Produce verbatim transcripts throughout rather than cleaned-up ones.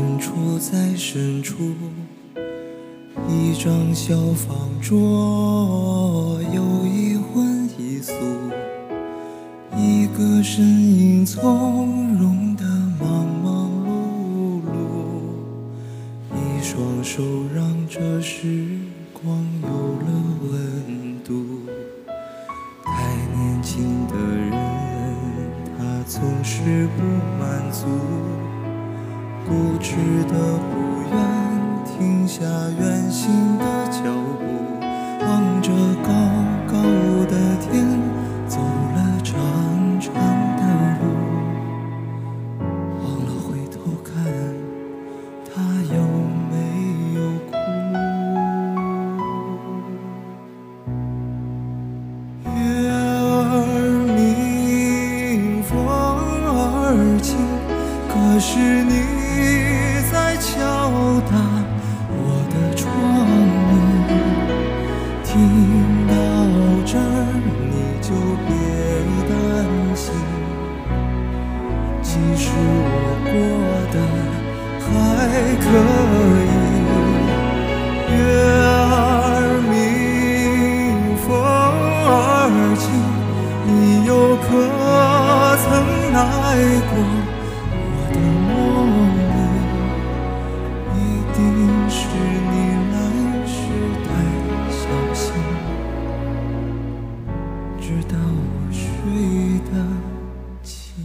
人处在深处，一张小方桌，有一荤一素，一个身影从容的忙忙碌碌，一双手让这时光有了温度。太年轻的人，他总是不满足，固执的不愿停下远行的脚步，望着高高的天，走了长长的路，忘了回头看他有没有哭。月儿明，风儿轻，可是你在敲打我的窗棂，听到这儿你就别担心，其实我过得还可以。月儿明，风儿轻，你又可曾来过我的梦里？一定是你来时太小心，直到我睡得轻。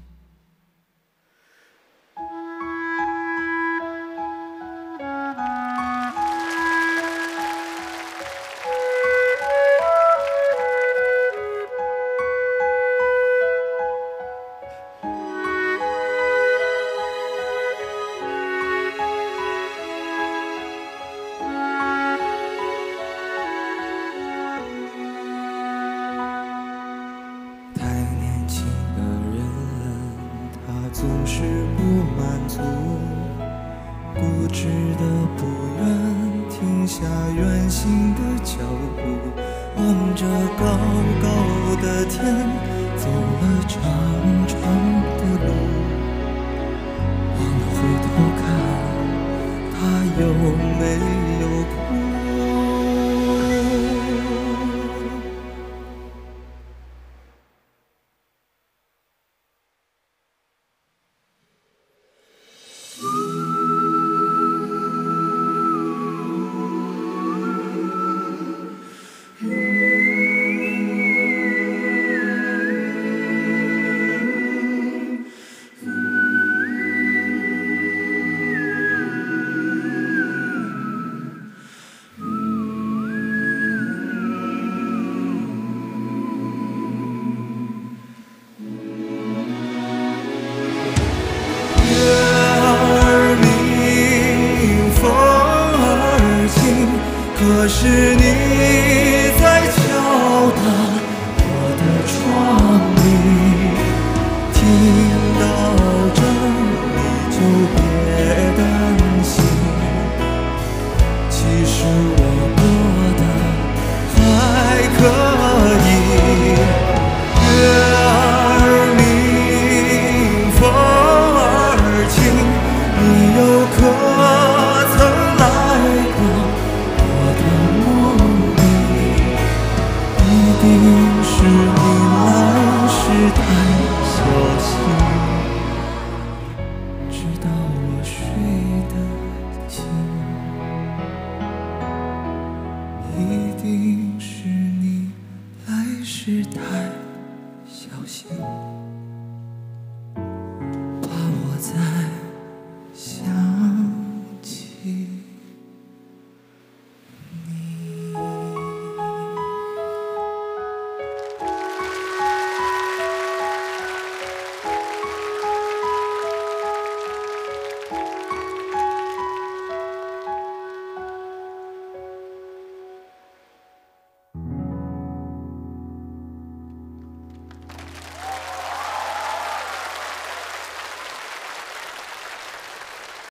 总是不满足，固执的不愿停下远行的脚步，望着高高的天，走了长长的路，忘了回头看他有没有哭。可是你在敲打我的窗棂，听到这儿你就别担心，其实我过得还可以。月儿明，风儿轻，你又可